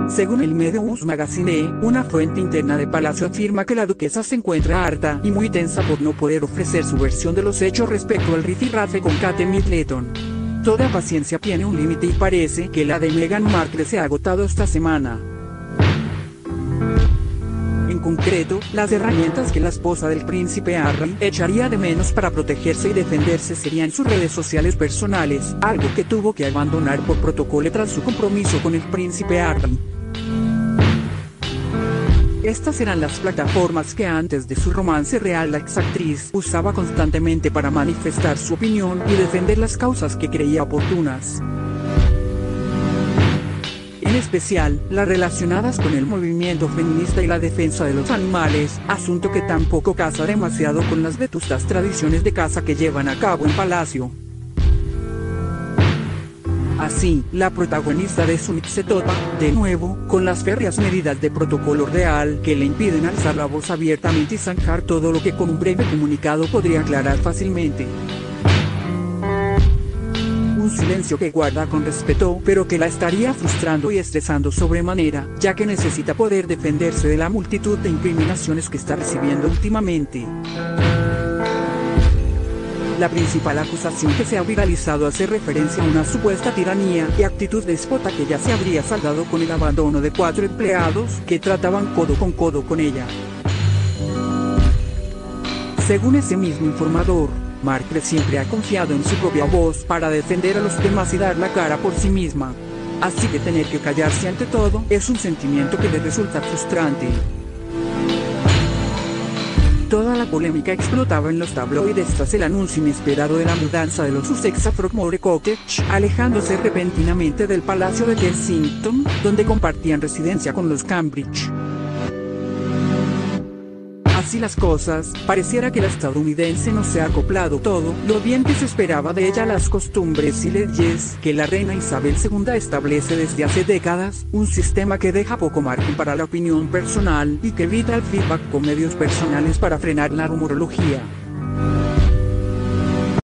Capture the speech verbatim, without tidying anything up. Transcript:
Según el medio Us Magazine, una fuente interna de Palacio afirma que la duquesa se encuentra harta y muy tensa por no poder ofrecer su versión de los hechos respecto al rifirrafe con Kate Middleton. Toda paciencia tiene un límite y parece que la de Meghan Markle se ha agotado esta semana. En concreto, las herramientas que la esposa del príncipe Harry echaría de menos para protegerse y defenderse serían sus redes sociales personales, algo que tuvo que abandonar por protocolo tras su compromiso con el príncipe Harry. Estas eran las plataformas que antes de su romance real la exactriz usaba constantemente para manifestar su opinión y defender las causas que creía oportunas. En especial, las relacionadas con el movimiento feminista y la defensa de los animales, asunto que tampoco casa demasiado con las vetustas tradiciones de caza que llevan a cabo en Palacio. Así, la protagonista de Suits se topa, de nuevo, con las férreas medidas de protocolo real que le impiden alzar la voz abiertamente y zanjar todo lo que con un breve comunicado podría aclarar fácilmente. Un silencio que guarda con respeto, pero que la estaría frustrando y estresando sobremanera, ya que necesita poder defenderse de la multitud de incriminaciones que está recibiendo últimamente. La principal acusación que se ha viralizado hace referencia a una supuesta tiranía y actitud déspota que ya se habría saldado con el abandono de cuatro empleados que trataban codo con codo con ella. Según ese mismo informador, Markle siempre ha confiado en su propia voz para defender a los demás y dar la cara por sí misma. Así que tener que callarse ante todo es un sentimiento que le resulta frustrante. Toda la polémica explotaba en los tabloides tras el anuncio inesperado de la mudanza de los Sussex a Frogmore Cottage, alejándose repentinamente del Palacio de Kensington, donde compartían residencia con los Cambridge. Así las cosas, pareciera que la estadounidense no se ha acoplado todo lo bien que se esperaba de ella a las costumbres y leyes que la reina Isabel segunda establece desde hace décadas, un sistema que deja poco margen para la opinión personal y que evita el feedback con medios personales para frenar la rumorología.